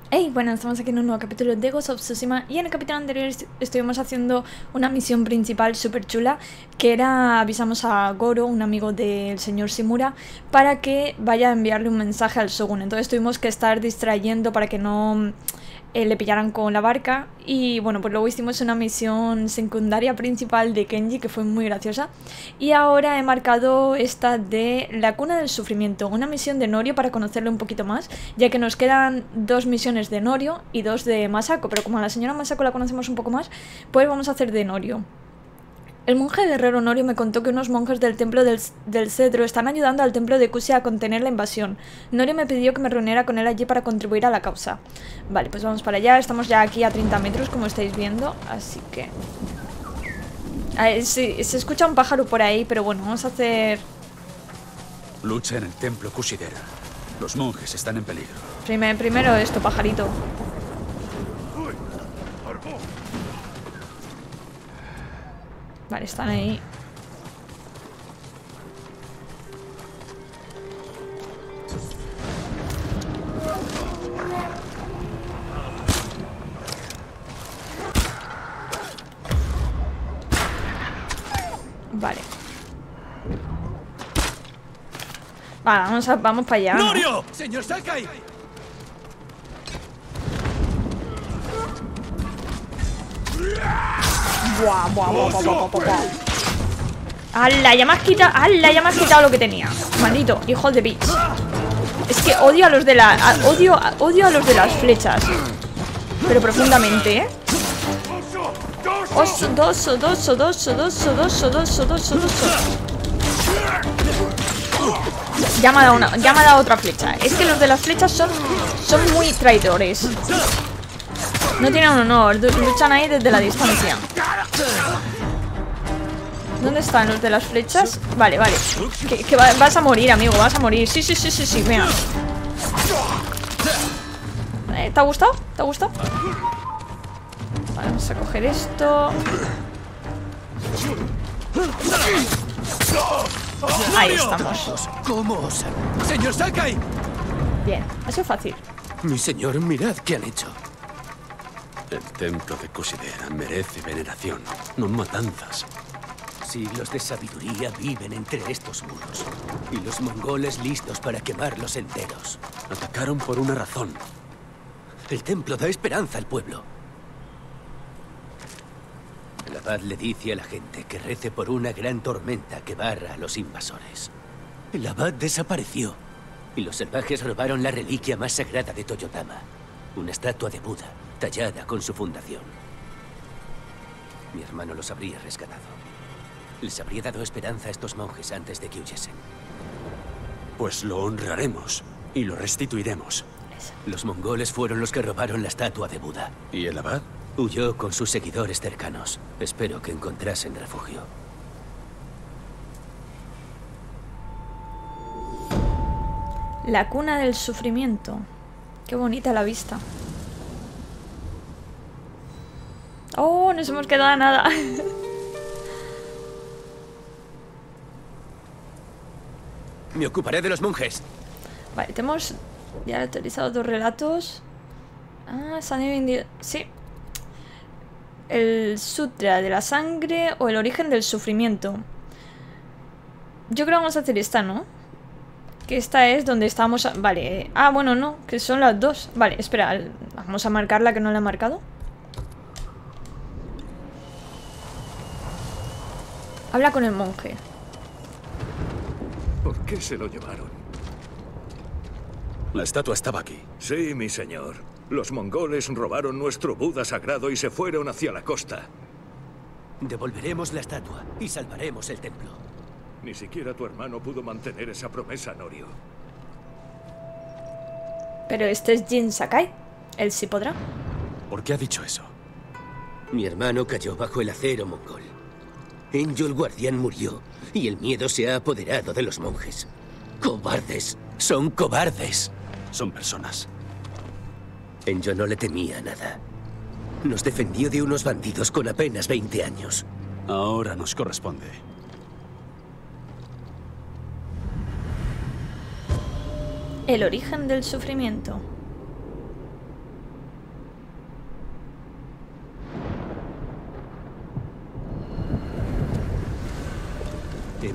Hey, bueno, estamos aquí en un nuevo capítulo de Ghost of Tsushima y en el capítulo anterior estuvimos haciendo una misión principal súper chula que era, avisamos a Goro, un amigo del señor Shimura, para que vaya a enviarle un mensaje al Shogun. Entonces tuvimos que estar distrayendo para que no le pillaran con la barca y bueno, pues luego hicimos una misión secundaria principal de Kenji que fue muy graciosa y ahora he marcado esta de la cuna del sufrimiento, una misión de Norio para conocerle un poquito más, ya que nos quedan 2 misiones de Norio y 2 de Masako, pero como a la señora Masako la conocemos un poco más, pues vamos a hacer de Norio. El monje guerrero Norio me contó que unos monjes del templo del cedro están ayudando al templo de Kushi a contener la invasión. Norio me pidió que me reuniera con él allí para contribuir a la causa. Vale, pues vamos para allá. Estamos ya aquí a 30 metros, como estáis viendo. Así que... A ver, sí, se escucha un pájaro por ahí, pero bueno, vamos a hacer... Lucha en el templo Kushidera. Los monjes están en peligro. Primero esto, pajarito. Vale, están ahí. Vale. Vale, vamos para allá, ¿no? ¡Norio! ¡Señor Sakai! Buah. ¡Hala! Ya me has quitado lo que tenía. Maldito, hijo de bitch. Es que odio a los de la... Odio a los de las flechas. Pero profundamente, ¿eh? Oso. Ya me ha dado otra flecha. Es que los de las flechas son muy traidores. No tienen honor, luchan ahí desde la distancia. ¿Dónde están los de las flechas? Vale. Que vas a morir, amigo, vas a morir. Sí, venga. ¿Te ha gustado? Vale, vamos a coger esto. Ahí estamos. ¿Cómo osan? ¡Señor Sakai! Bien, ha sido fácil. Mi señor, mirad qué han hecho. El templo de Kushidera merece veneración, no matanzas. Siglos de sabiduría viven entre estos muros. Y los mongoles listos para quemarlos enteros. Atacaron por una razón. El templo da esperanza al pueblo. El abad le dice a la gente que rece por una gran tormenta que barra a los invasores. El abad desapareció. Y los salvajes robaron la reliquia más sagrada de Toyotama. Una estatua de Buda, tallada con su fundación. Mi hermano los habría rescatado. Les habría dado esperanza a estos monjes antes de que huyesen. Pues lo honraremos y lo restituiremos. Los mongoles fueron los que robaron la estatua de Buda. ¿Y el abad? Huyó con sus seguidores cercanos. Espero que encontrasen refugio. La cuna del sufrimiento. Qué bonita la vista. Oh, nos hemos quedado a nada. Me ocuparé de los monjes. Vale, tenemos ya actualizado 2 relatos. Se han vendido... Sí. El sutra de la sangre o el origen del sufrimiento. Yo creo que vamos a hacer esta, ¿no? Que esta es donde estamos... Vale. Bueno, no. Que son las 2. Vale, espera. Vamos a marcarla que no la he marcado. Habla con el monje. ¿Por qué se lo llevaron? La estatua estaba aquí. Sí, mi señor. Los mongoles robaron nuestro Buda sagrado y se fueron hacia la costa. Devolveremos la estatua y salvaremos el templo. Ni siquiera tu hermano pudo mantener esa promesa, Norio. Pero este es Jin Sakai. Él sí podrá. ¿Por qué ha dicho eso? Mi hermano cayó bajo el acero mongol. Enjo el guardián murió y el miedo se ha apoderado de los monjes. ¡Cobardes! ¡Son cobardes! Son personas. Enjo no le temía nada. Nos defendió de unos bandidos con apenas 20 años. Ahora nos corresponde. El origen del sufrimiento.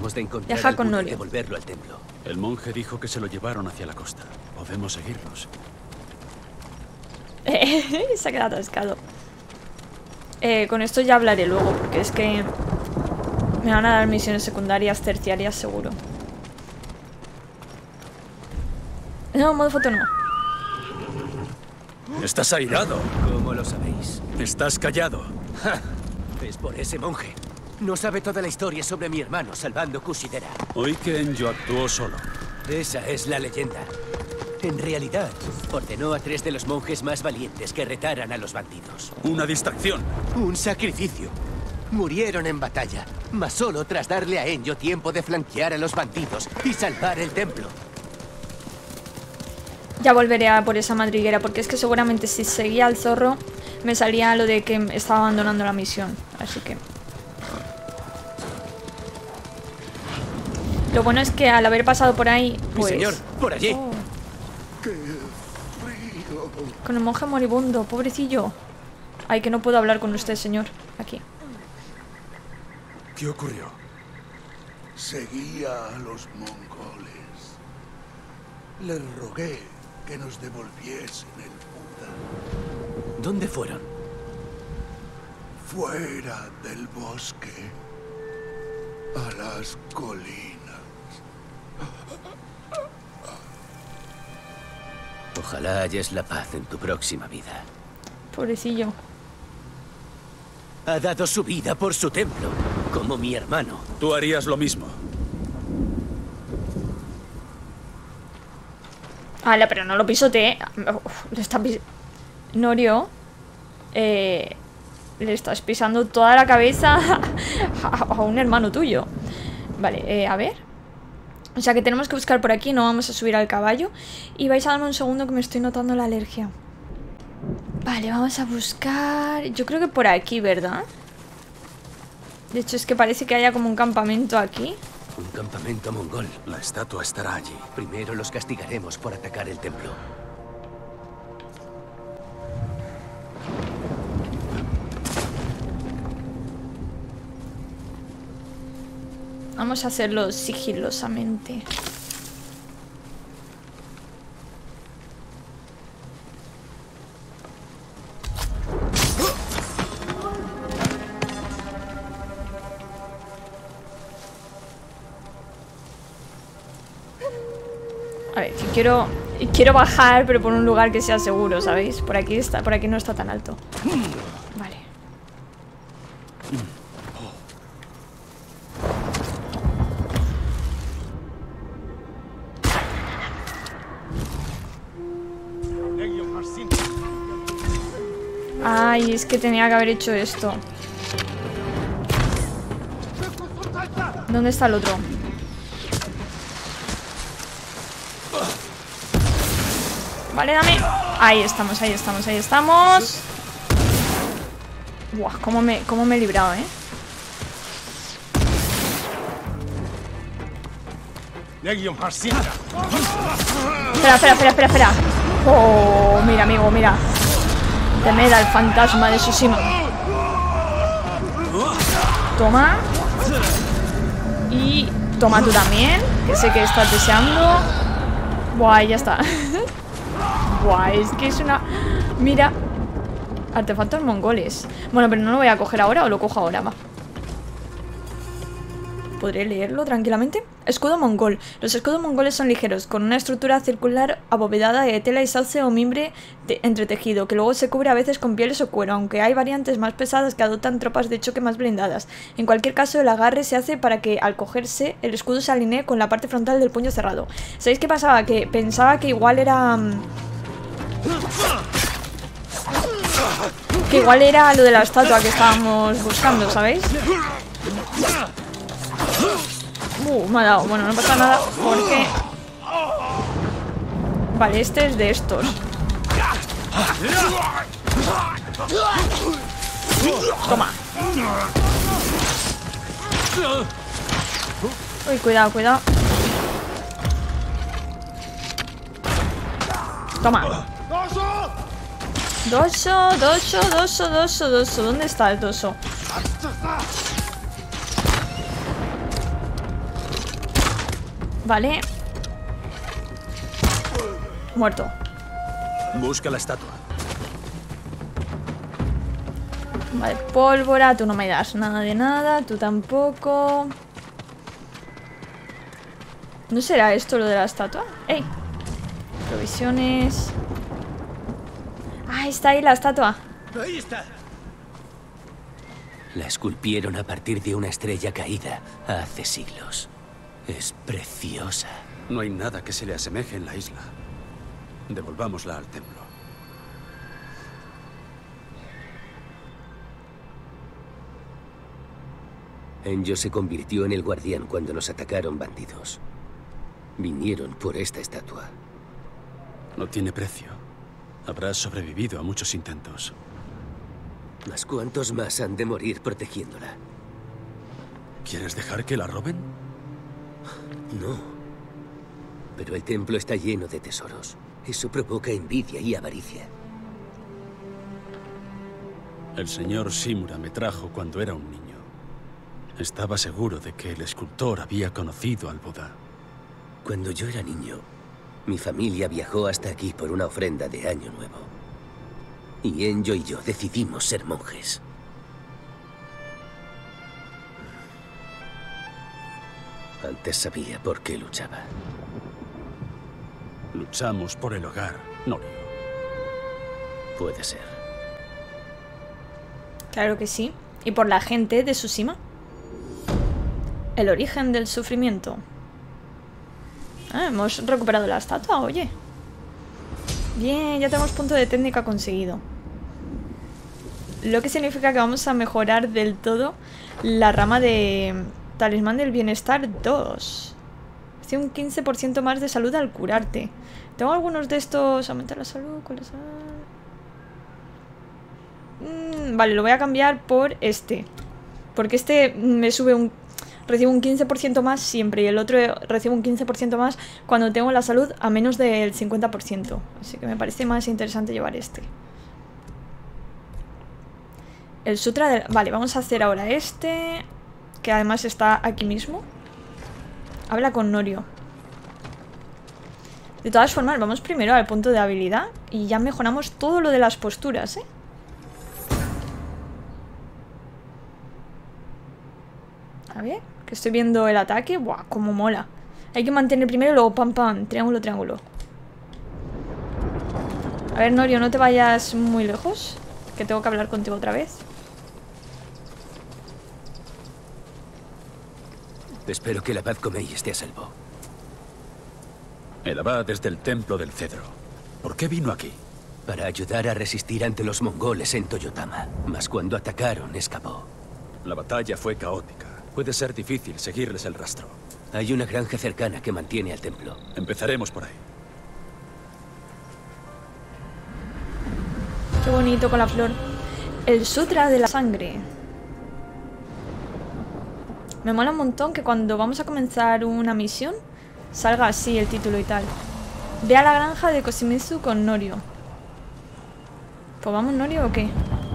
Debemos de encontrar Viaja con alguno y Norio. devolverlo al templo. El monje dijo que se lo llevaron hacia la costa. Podemos seguirlos. Se ha quedado atascado. Con esto ya hablaré luego, porque es que me van a dar misiones secundarias, terciarias, seguro. No, modo foto no. Estás airado. ¿Cómo lo sabéis? Estás callado. ¡Ja! Es por ese monje. No sabe toda la historia sobre mi hermano salvando Kushidera. Oí que Enjo actuó solo. Esa es la leyenda. En realidad, ordenó a 3 de los monjes más valientes que retaran a los bandidos. Una distracción. Un sacrificio. Murieron en batalla, mas solo tras darle a Enjo tiempo de flanquear a los bandidos y salvar el templo. Ya volveré a por esa madriguera, porque es que seguramente si seguía al zorro me salía lo de que estaba abandonando la misión. Así que... Lo bueno es que al haber pasado por ahí, pues... Mi señor, por allí. Oh. Con el monje moribundo, pobrecillo. Ay, que no puedo hablar con usted, señor. Aquí. ¿Qué ocurrió? Seguía a los mongoles. Les rogué que nos devolviesen el Buda. ¿Dónde fueron? Fuera del bosque. A las colinas. Ojalá halles la paz en tu próxima vida. Pobrecillo. Ha dado su vida por su templo, como mi hermano. Tú harías lo mismo. Ala, pero no lo pisotee. Le está Norio. Le estás pisando toda la cabeza a un hermano tuyo. Vale, a ver. O sea que tenemos que buscar por aquí. No vamos a subir al caballo. Y vais a darme un segundo que me estoy notando la alergia. Vale, vamos a buscar... Yo creo que por aquí, ¿verdad? De hecho es que parece que haya como un campamento aquí. Un campamento mongol. La estatua estará allí. Primero los castigaremos por atacar el templo. Vamos a hacerlo sigilosamente. A ver, que quiero bajar, pero por un lugar que sea seguro, ¿sabéis? Por aquí no está tan alto. Vale. Ay, es que tenía que haber hecho esto. ¿Dónde está el otro? Vale, dame. Ahí estamos, ahí estamos, ahí estamos. Buah, cómo me he librado, ¿eh? Espera. Oh, mira, amigo, mira. Temed al fantasma de Tsushima. Toma. Y toma tú también, que sé que estás deseando. Buah, ya está. Buah, es que es una... Mira. Artefactos mongoles. Bueno, pero no lo voy a coger ahora o lo cojo ahora, va. ¿Podré leerlo tranquilamente? Escudo mongol. Los escudos mongoles son ligeros, con una estructura circular abovedada de tela y sauce o mimbre entretejido, que luego se cubre a veces con pieles o cuero, aunque hay variantes más pesadas que adoptan tropas de choque más blindadas. En cualquier caso, el agarre se hace para que, al cogerse, el escudo se alinee con la parte frontal del puño cerrado. ¿Sabéis qué pasaba? Que pensaba que igual era... Que igual era lo de la estatua que estábamos buscando, ¿sabéis? Me ha dado. Bueno, no pasa nada porque... Vale, este es de estos. Toma. Uy, cuidado. Toma. Doso. ¿Dónde está el doso? Vale. Muerto. Busca la estatua. Vale, pólvora. Tú no me das nada de nada. Tú tampoco. ¿No será esto lo de la estatua? ¡Ey! Provisiones. Ah, está ahí la estatua. ¡Ahí está! La esculpieron a partir de una estrella caída hace siglos. Es preciosa. No hay nada que se le asemeje en la isla. Devolvámosla al templo. Enjo se convirtió en el guardián cuando nos atacaron bandidos. Vinieron por esta estatua. No tiene precio. Habrás sobrevivido a muchos intentos. ¿Mas cuántos más han de morir protegiéndola? ¿Quieres dejar que la roben? No. Pero el templo está lleno de tesoros. Eso provoca envidia y avaricia. El señor Shimura me trajo cuando era un niño. Estaba seguro de que el escultor había conocido al Buda. Cuando yo era niño, mi familia viajó hasta aquí por una ofrenda de Año Nuevo. Y Enjo y yo decidimos ser monjes. Antes sabía por qué luchaba. Luchamos por el hogar, Norio. Puede ser. Claro que sí. ¿Y por la gente de Tsushima? El origen del sufrimiento. Ah, hemos recuperado la estatua, oye. Bien, ya tenemos punto de técnica conseguido. Lo que significa que vamos a mejorar del todo la rama de Talismán del Bienestar 2. Hace un 15% más de salud al curarte. Tengo algunos de estos. Aumentar la salud, ¿cuáles son? Vale, lo voy a cambiar por este. Porque este me sube un... Recibo un 15% más siempre y el otro recibo un 15% más cuando tengo la salud a menos del 50%. Así que me parece más interesante llevar este. El sutra del... Vale, vamos a hacer ahora este, que además está aquí mismo. Habla con Norio. De todas formas, vamos primero al punto de habilidad y ya mejoramos todo lo de las posturas, ¿eh? A ver, que estoy viendo el ataque. Buah, cómo mola. Hay que mantener primero y luego pam pam, triángulo, triángulo. A ver, Norio, no te vayas muy lejos, que tengo que hablar contigo otra vez. Espero que el abad Komei esté a salvo. El abad es del Templo del Cedro. ¿Por qué vino aquí? Para ayudar a resistir ante los mongoles en Toyotama. Mas cuando atacaron, escapó. La batalla fue caótica. Puede ser difícil seguirles el rastro. Hay una granja cercana que mantiene al templo. Empezaremos por ahí. Qué bonito con la flor. El sutra de la sangre. Me mola un montón que cuando vamos a comenzar una misión salga así el título y tal. Ve a la granja de Koshimitsu con Norio. Pues vamos, Norio, ¿o qué?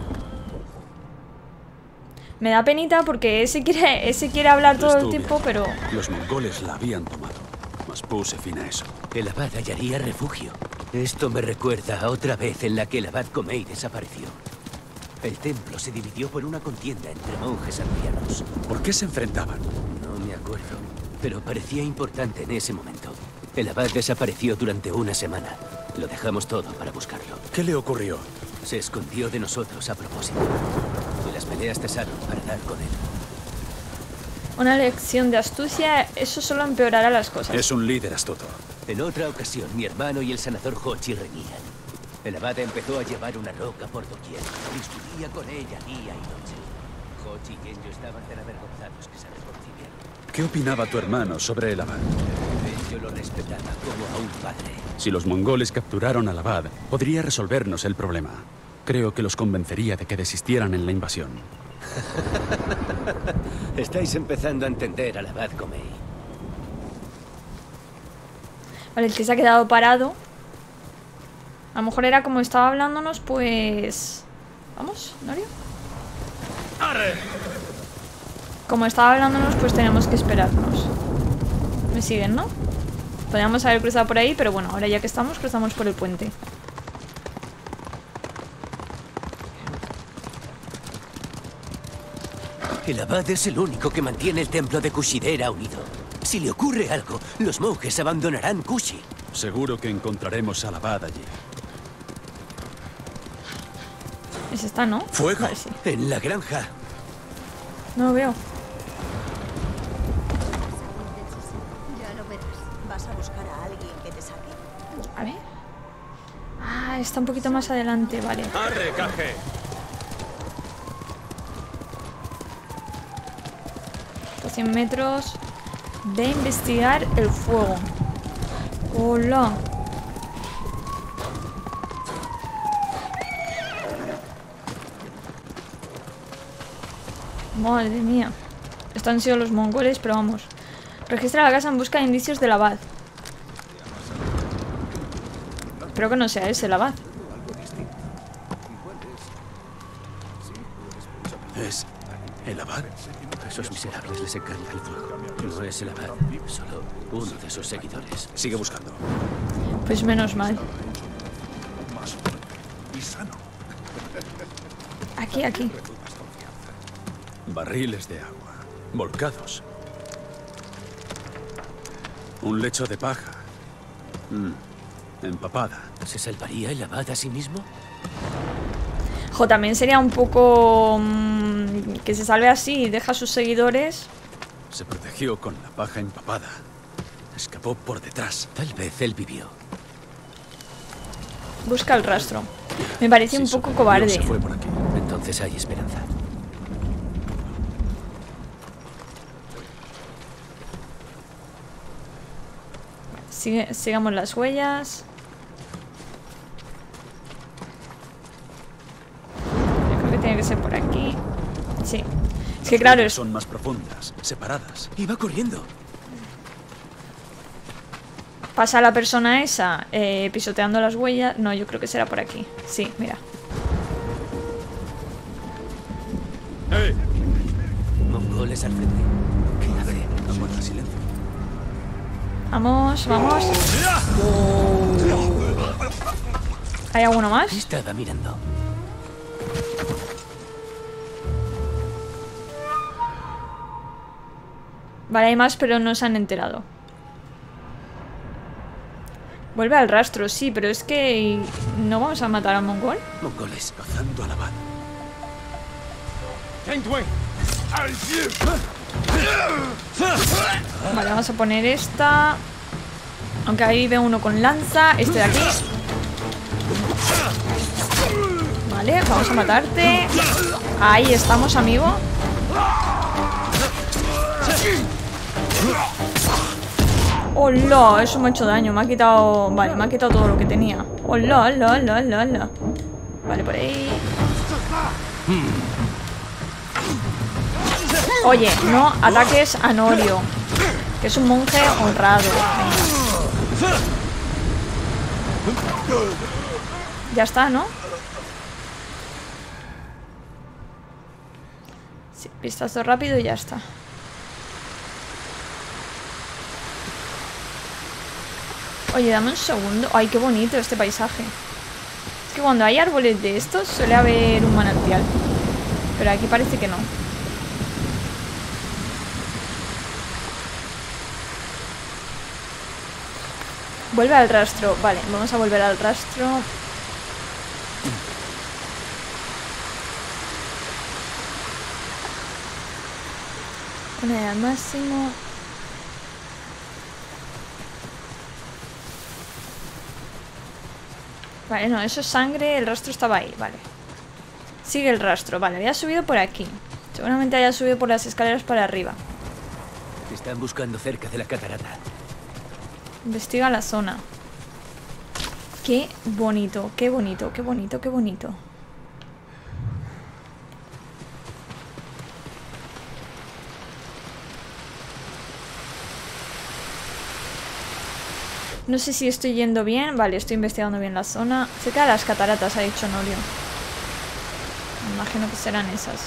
Me da penita porque ese quiere hablar todo el tiempo, pero... Los mongoles la habían tomado, mas puse fin a eso. El abad hallaría refugio. Esto me recuerda a otra vez en la que el abad Komei desapareció. El templo se dividió por una contienda entre monjes aldeanos. ¿Por qué se enfrentaban? No me acuerdo, pero parecía importante en ese momento. El abad desapareció durante una semana. Lo dejamos todo para buscarlo. ¿Qué le ocurrió? Se escondió de nosotros a propósito. Y las peleas cesaron para dar con él. Una lección de astucia, eso solo empeorará las cosas. Es un líder astuto. En otra ocasión, mi hermano y el sanador Hochi reñían. El abad empezó a llevar una roca por doquier. Discutía con ella día y noche. Hochi y Enjo estaban tan avergonzados que se reconciliaron. ¿Qué opinaba tu hermano sobre el abad? Enjo lo respetaba como a un padre. Si los mongoles capturaron al abad, podría resolvernos el problema. Creo que los convencería de que desistieran en la invasión. Estáis empezando a entender al abad Komei. Vale, el que se ha quedado parado. A lo mejor era como estaba hablándonos, pues... ¿Vamos, Norio? Como estaba hablándonos, pues tenemos que esperarnos. Me siguen, ¿no? Podríamos haber cruzado por ahí, pero bueno, ahora ya que estamos, cruzamos por el puente. El abad es el único que mantiene el templo de Kushidera unido. Si le ocurre algo, los monjes abandonarán Kushi. Seguro que encontraremos al abad allí. Ese está, ¿no? ¡Fuego! Vale, sí. En la granja. No lo veo. Ya lo verás. Vas a buscar a alguien que te saque. A ver. Ah, está un poquito más adelante, vale. ¡Arre, caje! A 100 metros de investigar el fuego. Hola. Madre mía. Estos han sido los mongoles, pero vamos. Registra la casa en busca de indicios del abad. Espero que no sea ese el abad. ¿Es el abad? A esos miserables les encanta el fuego. No es el abad, solo uno de sus seguidores. Sigue buscando. Pues menos mal. Más fuerte y sano. Aquí, aquí. Barriles de agua. Volcados. Un lecho de paja. Empapada. ¿Se salvaría el abad a sí mismo? Jo, también sería un poco... que se salve así y deja a sus seguidores. Se protegió con la paja empapada. Escapó por detrás. Tal vez él vivió. Busca el rastro. Me parece Sí, un poco sobrevivió, cobarde. Se fue por aquí. Entonces hay esperanza. Sigamos las huellas. Yo creo que tiene que ser por aquí. Sí. Es que claro, es... Son más profundas, separadas. ¡Iba corriendo! pasa la persona esa pisoteando las huellas. No, yo creo que será por aquí. Sí, mira. Mongoles al frente. ¿Qué hace? Aguanta silencio. Vamos, vamos. ¿Hay alguno más? Estaba mirando. Vale, hay más, pero no se han enterado. Vuelve al rastro, sí, pero es que... ¿no vamos a matar a un mongol? Mongoles. Cazando al abad. Vale, vamos a poner esta. Aunque ahí veo uno con lanza. Este de aquí. Vale, vamos a matarte. Ahí estamos, amigo. ¡Hola! Eso me ha hecho daño. Me ha quitado... Vale, me ha quitado todo lo que tenía. ¡Hola, hola, hola, hola, hola! Vale, por ahí. Oye, no ataques a Norio, que es un monje honrado. Venga. Ya está, ¿no? Sí, vistazo rápido y ya está. Oye, dame un segundo. Ay, qué bonito este paisaje. Es que cuando hay árboles de estos suele haber un manantial, pero aquí parece que no. Vuelve al rastro. Vale, vamos a volver al rastro. Poner al máximo. Vale, no, eso es sangre. El rastro estaba ahí, vale. Sigue el rastro, vale, había subido por aquí. Seguramente haya subido por las escaleras para arriba. Te están buscando cerca de la catarata. Investiga la zona. Qué bonito, qué bonito, qué bonito, qué bonito. No sé si estoy yendo bien. Vale, estoy investigando bien la zona. Cerca de las cataratas, ha dicho Norio. Me imagino que serán esas.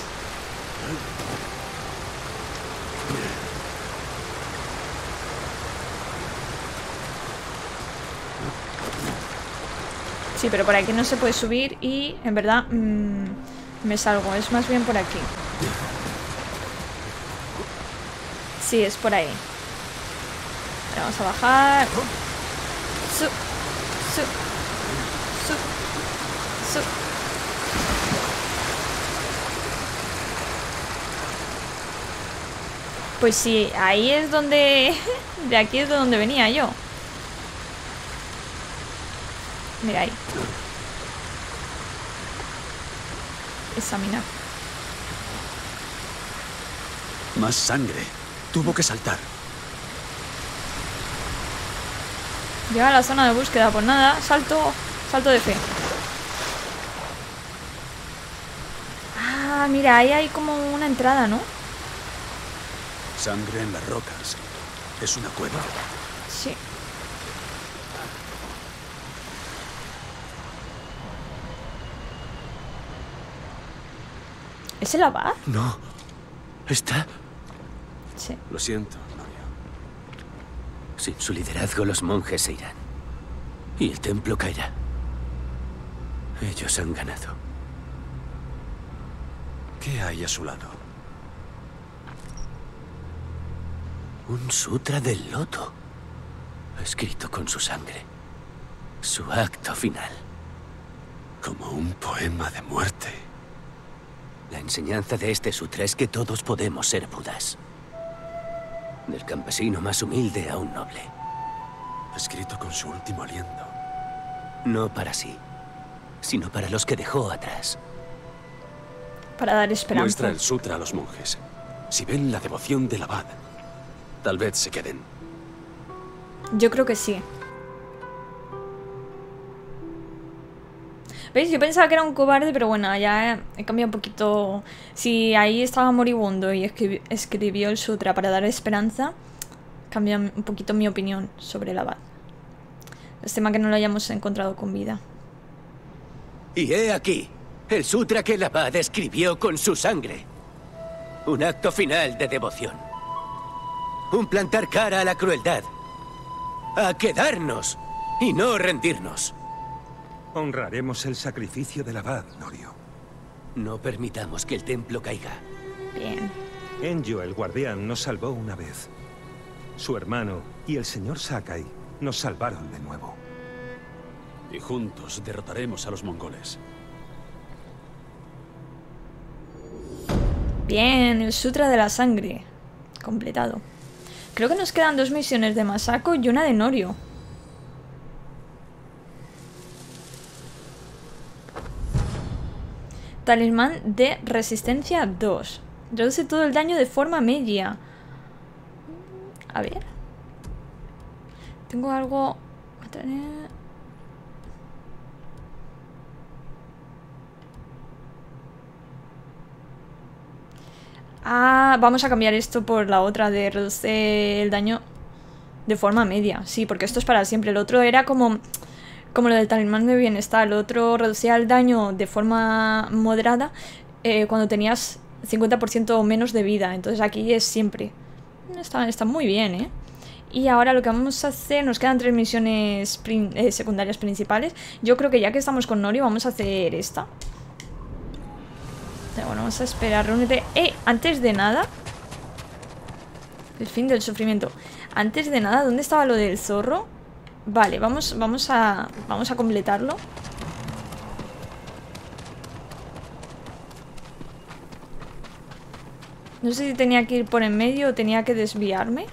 Sí, pero por aquí no se puede subir y en verdad me salgo. Es más bien por aquí. Sí, es por ahí. Ahora vamos a bajar. Su, su, su, su. Pues sí, ahí es donde... De aquí es de donde venía yo. Mira ahí. Examinar. Más sangre. Tuvo que saltar. Llega a la zona de búsqueda, pues nada, salto de fe. Ah, mira, ahí hay como una entrada, ¿no? Sangre en las rocas. ¿Es una cueva? Sí. ¿Es el abad? No. ¿Está? Sí. Lo siento, Norio. Sin su liderazgo, los monjes se irán. Y el templo caerá. Ellos han ganado. ¿Qué hay a su lado? Un sutra del loto. Escrito con su sangre. Su acto final. Como un poema de muerte. La enseñanza de este sutra es que todos podemos ser Budas. Del campesino más humilde a un noble. Escrito con su último aliento. No para sí, sino para los que dejó atrás. Para dar esperanza. Muestra el sutra a los monjes. Si ven la devoción del abad, tal vez se queden. Yo creo que sí. ¿Veis? Yo pensaba que era un cobarde, pero bueno, ya he cambiado un poquito. Si ahí estaba moribundo y escribió el sutra para dar esperanza, cambia un poquito mi opinión sobre el abad. Es tema que no lo hayamos encontrado con vida. Y he aquí, el sutra que el abad escribió con su sangre. Un acto final de devoción. Un plantar cara a la crueldad. A quedarnos y no rendirnos. Honraremos el sacrificio del abad, Norio. No permitamos que el templo caiga. Bien. Enjo, el guardián, nos salvó una vez. Su hermano y el señor Sakai nos salvaron de nuevo. Y juntos derrotaremos a los mongoles. Bien, el sutra de la sangre. Completado. Creo que nos quedan 2 misiones de Masako y una de Norio. Talismán de resistencia 2. Reduce todo el daño de forma media. A ver. Tengo algo... Ah, vamos a cambiar esto por la otra de reduce el daño de forma media. Sí, porque esto es para siempre. El otro era como lo del talismán de bienestar. El otro reducía el daño de forma moderada cuando tenías 50% o menos de vida. Entonces aquí es siempre. Está muy bien, ¿eh? Y ahora lo que vamos a hacer... Nos quedan 3 misiones secundarias principales. Yo creo que ya que estamos con Norio vamos a hacer esta. Bueno, vamos a esperar, reúnete. Antes de nada. El fin del sufrimiento. Antes de nada, ¿dónde estaba lo del zorro? Vale, vamos a completarlo. No sé si tenía que ir por en medio o tenía que desviarme.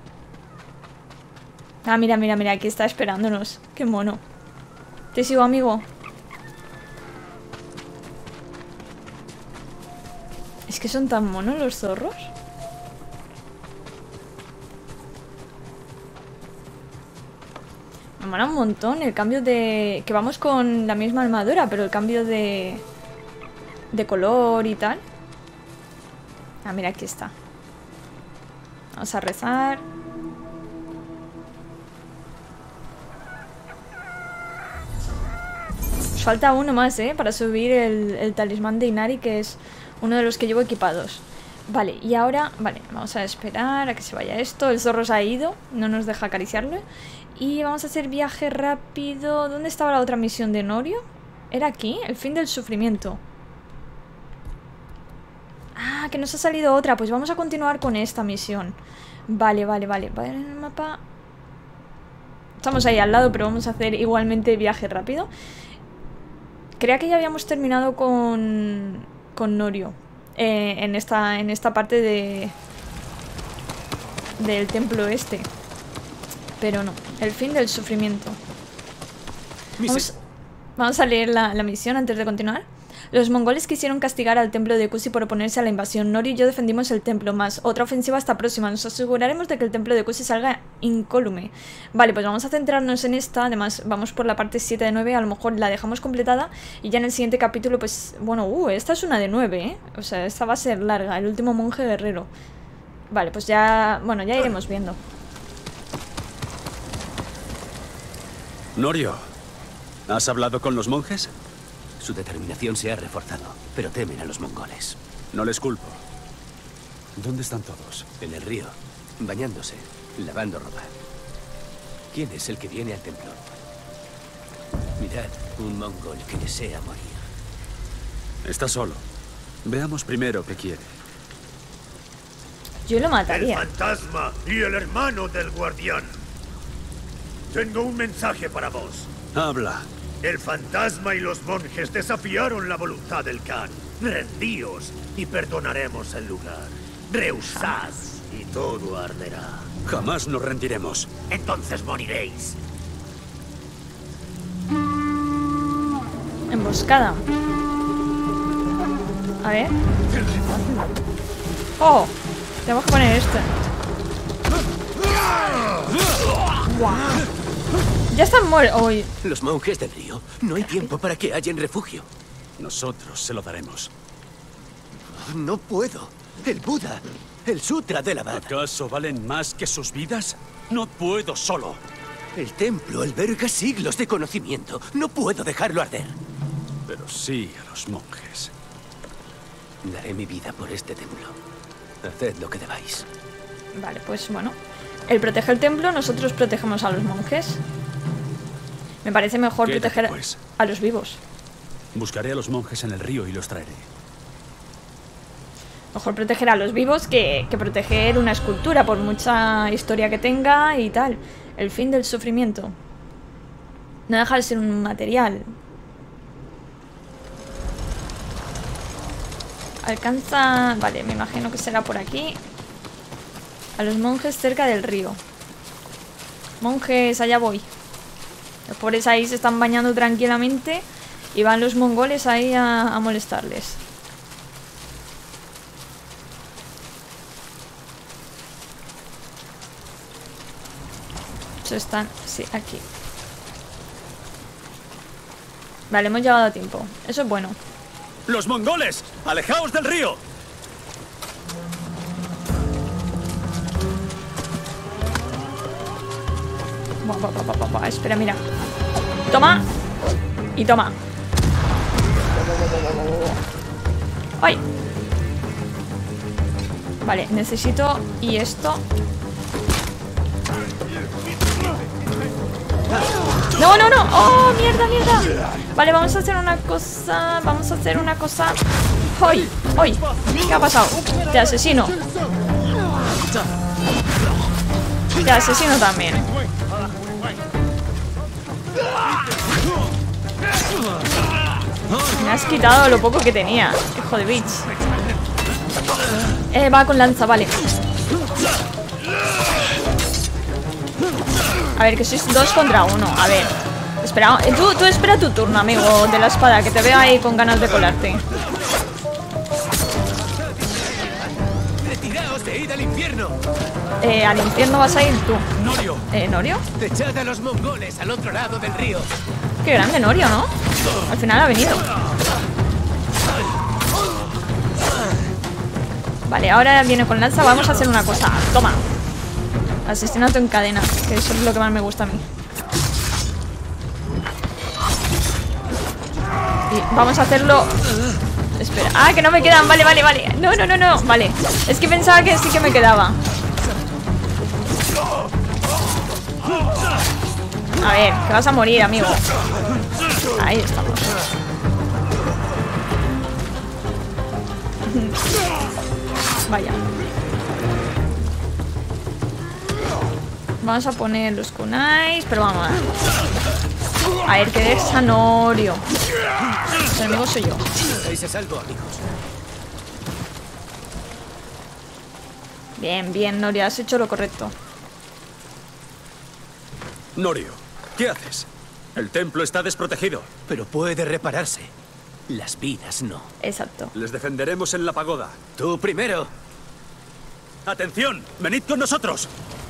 Ah, mira, mira, mira, aquí está esperándonos. Qué mono. Te sigo, amigo. Es que son tan monos los zorros. Me mola un montón el cambio de... Que vamos con la misma armadura, pero el cambio de color y tal. Ah, mira, aquí está. Vamos a rezar. Nos falta uno más, para subir el talismán de Inari, que es uno de los que llevo equipados. Vale, y ahora... Vale, vamos a esperar a que se vaya esto. El zorro se ha ido, no nos deja acariciarlo. Y vamos a hacer viaje rápido. ¿Dónde estaba la otra misión de Norio? ¿Era aquí? El fin del sufrimiento. Ah, que nos ha salido otra. Pues vamos a continuar con esta misión. Vale, vale, vale. Vale, en el mapa... Estamos ahí al lado, pero vamos a hacer igualmente viaje rápido. Creía que ya habíamos terminado con Norio. En esta parte del templo este. Pero no, el fin del sufrimiento. Vamos a leer la misión antes de continuar. Los mongoles quisieron castigar al templo de Kusi por oponerse a la invasión. Norio y yo defendimos el templo, más otra ofensiva está próxima. Nos aseguraremos de que el templo de Kusi salga incólume. Vale, pues vamos a centrarnos en esta. Además, vamos por la parte 7 de 9. A lo mejor la dejamos completada. Y ya en el siguiente capítulo, pues... Bueno, esta es una de 9, ¿eh? O sea, esta va a ser larga. El último monje guerrero. Vale, pues ya... Bueno, ya iremos viendo. Norio, ¿has hablado con los monjes? Su determinación se ha reforzado, pero temen a los mongoles. No les culpo. ¿Dónde están todos? En el río, bañándose, lavando ropa. ¿Quién es el que viene al templo? Mirad, un mongol que desea morir. Está solo. Veamos primero qué quiere. Yo lo mataría. El fantasma y el hermano del guardián. Tengo un mensaje para vos. Habla. El fantasma y los monjes desafiaron la voluntad del Khan. Rendíos y perdonaremos el lugar. Rehusad y todo arderá. Jamás nos rendiremos. Entonces moriréis. Emboscada. A ver. Oh, tenemos que poner este. Wow. Ya están muertos hoy. Los monjes del río. No hay tiempo para que hallen refugio. Nosotros se lo daremos. No puedo. El Buda. El Sutra del Abad. ¿Acaso valen más que sus vidas? No puedo solo. El templo alberga siglos de conocimiento. No puedo dejarlo arder. Pero sí a los monjes. Daré mi vida por este templo. Haced lo que debáis. Vale, pues bueno. Él protege el templo, nosotros protegemos a los monjes. Me parece mejor Quédate, proteger pues. a los vivos. Buscaré a los monjes en el río y los traeré. Mejor proteger a los vivos que proteger una escultura, por mucha historia que tenga y tal. El fin del sufrimiento. No deja de ser un material. Alcanza... Vale, me imagino que será por aquí. A los monjes cerca del río. Monjes, allá voy. Los pobres ahí se están bañando tranquilamente y van los mongoles ahí a molestarles. Están, sí, aquí. Vale, hemos llegado a tiempo. Eso es bueno. ¡Los mongoles! ¡Alejaos del río! Espera, mira. Toma. Y toma. ¡Ay! Vale, necesito... Y esto... ¡No, no, no! ¡Oh, mierda, mierda! Vale, vamos a hacer una cosa... Vamos a hacer una cosa... ¡Hoy! ¡Hoy! ¿Qué ha pasado? Te asesino. Te asesino también. Me has quitado lo poco que tenía. Hijo de bitch. Va con lanza, vale. A ver, que sois 2 contra 1. A ver. Espera, tú espera tu turno, amigo de la espada, que te veo ahí con ganas de colarte. ¡Retiraos de id al infierno! Al infierno vas a ir tú. ¡Norio! ¿Norio? ¡Echad a los mongoles al otro lado del río! Qué grande Norio, ¿no? Al final ha venido. Vale, ahora viene con lanza. Vamos a hacer una cosa. Toma. Asesinato en cadena, que eso es lo que más me gusta a mí. Y vamos a hacerlo Espera. Ah, que no me quedan. Vale, vale, vale. No, no, no, no. Vale. Es que pensaba que sí que me quedaba. A ver, que vas a morir, amigo. Ahí estamos. Vaya. Vamos a poner los kunais, pero vamos a ver, que de Sanorio. El enemigo soy yo. Estáis a salvo, amigos. Bien, bien, Norio, has hecho lo correcto. Norio, ¿qué haces? El templo está desprotegido. Pero puede repararse. Las vidas no. Exacto. Les defenderemos en la pagoda. Tú primero. ¡Atención! ¡Venid con nosotros!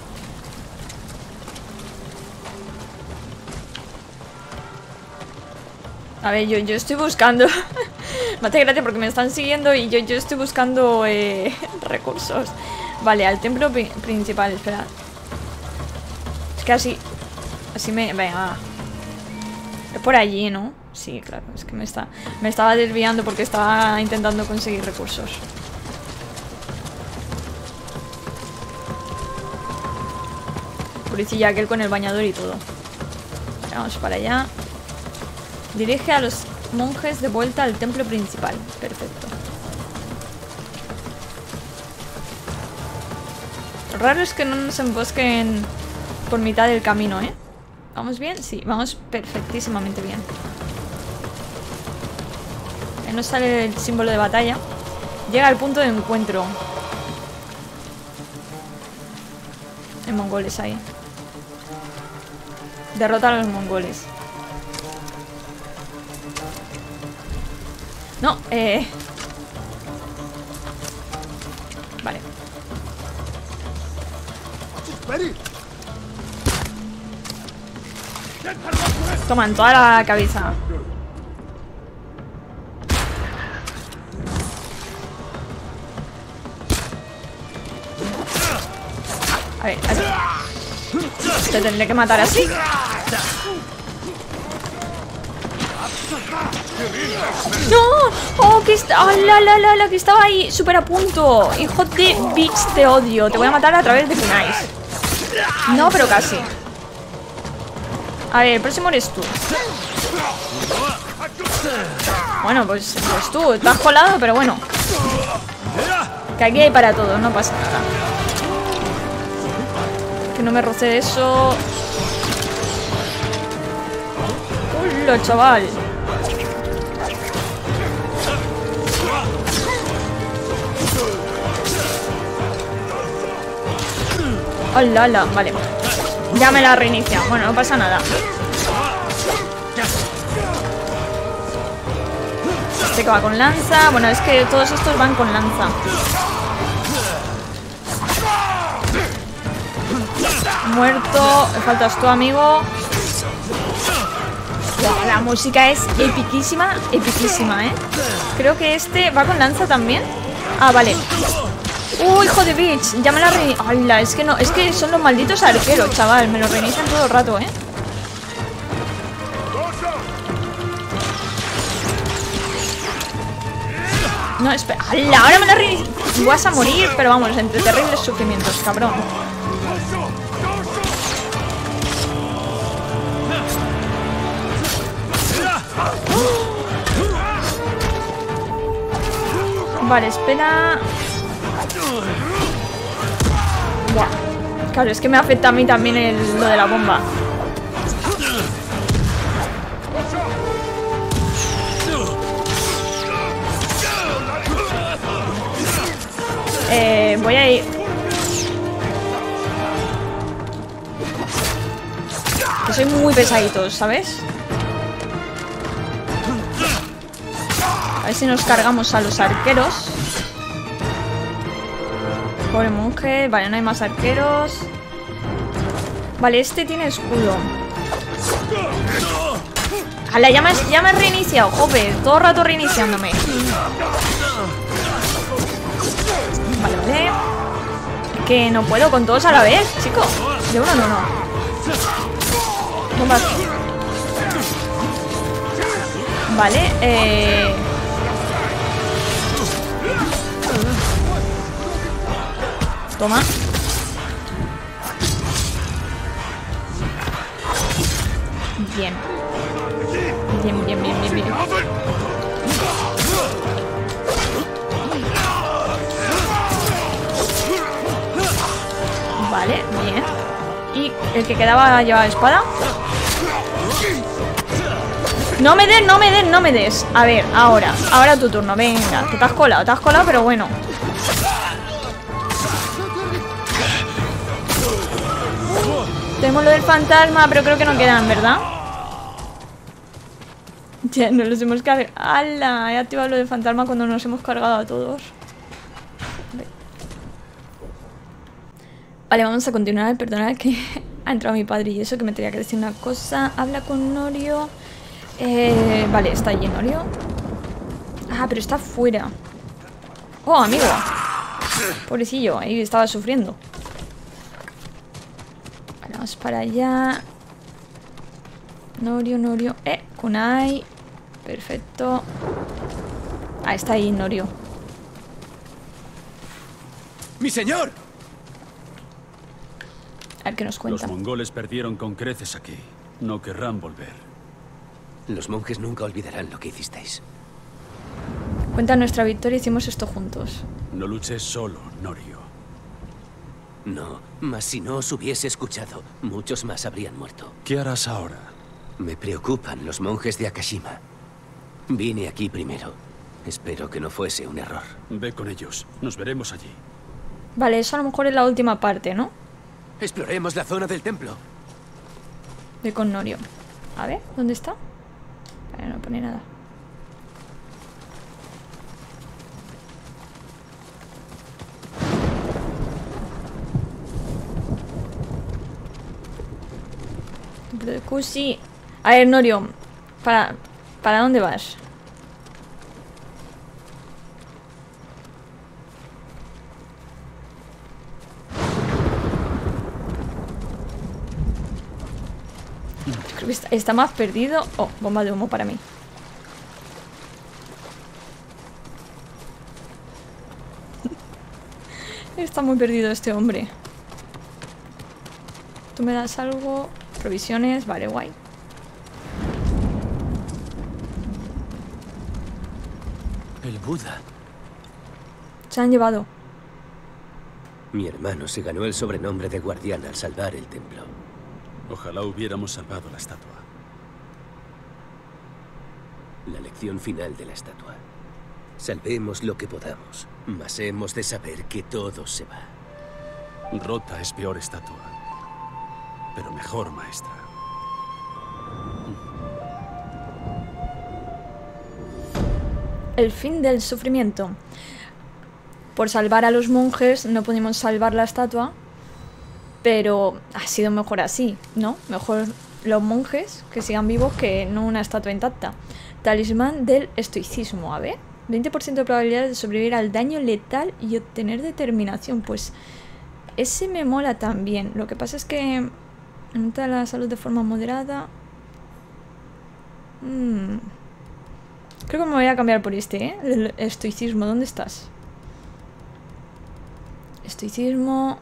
A ver, yo estoy buscando. Me hace gracia porque me están siguiendo y yo estoy buscando recursos. Vale, al templo principal, espera. Es que así me... Venga, va. Es por allí, ¿no? Sí, claro, es que me estaba desviando porque estaba intentando conseguir recursos. Pobrecilla aquel con el bañador y todo. Vamos para allá. Dirige a los monjes de vuelta al templo principal. Perfecto. Lo raro es que no nos embosquen por mitad del camino, ¿eh? ¿Vamos bien? Sí, vamos perfectísimamente bien. Ahí nos sale el símbolo de batalla. Llega al punto de encuentro. Hay mongoles ahí. Derrota a los mongoles. No, vale. Toma en toda la cabeza. A ver. Te tendré que matar así. ¡No! ¡Oh, que está! ¡Ah, la! Que estaba ahí súper a punto. Hijo de bitch, te odio. Te voy a matar a través de kunais. No, pero casi. A ver, el próximo eres tú. Bueno, pues tú. Estás colado, pero bueno. Que aquí hay para todos, no pasa nada. Que no me roce eso. ¡Hola, chaval! ¡Hola! Vale. Ya me la ha reiniciado. Bueno, no pasa nada. Este que va con lanza. Bueno, es que todos estos van con lanza. Muerto. Me faltas tú, amigo. La música es epiquísima. Epiquísima, ¿eh? Creo que este va con lanza también. Ah, vale. Hijo de bitch. Ya me la reiniciado. ¡Hala! Es que no. Es que son los malditos arqueros, chaval. Me lo reinician todo el rato, ¿eh? No, espera. ¡Hala! Ahora me la reinician. Vas a morir, pero vamos, entre terribles sufrimientos, cabrón. Vale, espera. Buah. Claro, es que me afecta a mí también lo de la bomba. Voy a ir. Que soy muy pesadito, ¿sabes? A ver si nos cargamos a los arqueros. Pobre monje. Vale, no hay más arqueros. Vale, este tiene escudo. ¡Hala! Ya me has reiniciado, joder. Todo el rato reiniciándome. Vale. Que no puedo con todos a la vez, chico. De uno no. Bombas. Toma. Bien. Bien, bien, bien, bien, bien. Vale, bien. Y el que quedaba llevaba espada. No me des, no me des, no me des. A ver, ahora. Ahora tu turno, venga. Que te has colado, pero bueno. Tenemos lo del fantasma, pero creo que no quedan, ¿verdad? Ya, nos los hemos cargado. ¡Hala! He activado lo del fantasma cuando nos hemos cargado a todos. Vale, vamos a continuar. Perdonad que ha entrado mi padre y eso, que me tenía que decir una cosa. Habla con Norio. Vale, está allí Norio. Ah, pero está fuera. Oh, amigo. Pobrecillo, ahí estaba sufriendo. Vale, vamos para allá. Norio, Norio. Kunai. Perfecto. Ah, está ahí Norio. ¡Mi señor! A ver qué nos cuenta. Los mongoles perdieron con creces aquí. No querrán volver. Los monjes nunca olvidarán lo que hicisteis. Cuenta nuestra victoria, hicimos esto juntos. No luches solo, Norio. No, mas si no os hubiese escuchado, muchos más habrían muerto. ¿Qué harás ahora? Me preocupan los monjes de Akashima. Vine aquí primero. Espero que no fuese un error. Ve con ellos. Nos veremos allí. Vale, eso a lo mejor es la última parte, ¿no? Exploremos la zona del templo. Ve con Norio. A ver, ¿dónde está? Vale, no pone nada. Templo de Kushi. A ver, Norio. ¿Para dónde vas? Creo que está más perdido. Oh, bomba de humo para mí. Está muy perdido este hombre. ¿Tú me das algo? Provisiones, vale, guay. El Buda. Se han llevado. Mi hermano se ganó el sobrenombre de guardián al salvar el templo. Ojalá hubiéramos salvado la estatua. La lección final de la estatua. Salvemos lo que podamos, mas hemos de saber que todo se va. Rota es peor estatua, pero mejor maestra. El fin del sufrimiento. Por salvar a los monjes no pudimos salvar la estatua, pero ha sido mejor así, ¿no? Mejor los monjes que sigan vivos que no una estatua intacta. Talismán del estoicismo, a ver. 20% de probabilidades de sobrevivir al daño letal y obtener determinación. Pues ese me mola también. Lo que pasa es que aumenta la salud de forma moderada. Creo que me voy a cambiar por este, ¿eh? El estoicismo. ¿Dónde estás? Estoicismo.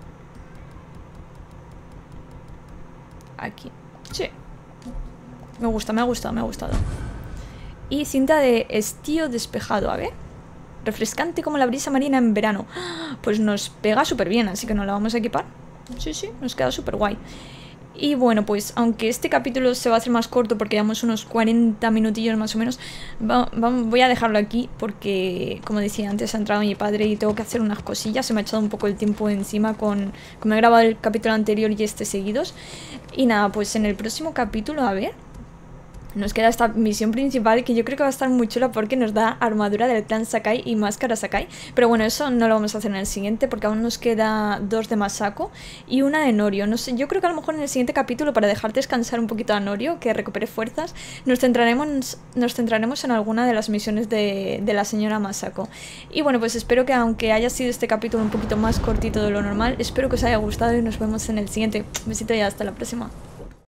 Aquí. Sí. Me gusta, me ha gustado, me ha gustado. Y cinta de estío despejado, a ver. Refrescante como la brisa marina en verano. Pues nos pega súper bien, así que nos la vamos a equipar. Sí, sí, nos queda súper guay. Y bueno, pues aunque este capítulo se va a hacer más corto porque llevamos unos 40 minutillos más o menos, voy a dejarlo aquí porque, como decía antes, ha entrado mi padre y tengo que hacer unas cosillas. Se me ha echado un poco el tiempo encima con como he grabado el capítulo anterior y este seguidos. Y nada, pues en el próximo capítulo, a ver, nos queda esta misión principal que yo creo que va a estar muy chula porque nos da armadura del clan Sakai y máscara Sakai. Pero bueno, eso no lo vamos a hacer en el siguiente porque aún nos queda 2 de Masako y una de Norio. No sé, yo creo que a lo mejor en el siguiente capítulo, para dejar descansar un poquito a Norio, que recupere fuerzas, nos centraremos en alguna de las misiones de la señora Masako. Y bueno, pues espero que aunque haya sido este capítulo un poquito más cortito de lo normal, espero que os haya gustado y nos vemos en el siguiente. Un besito y hasta la próxima.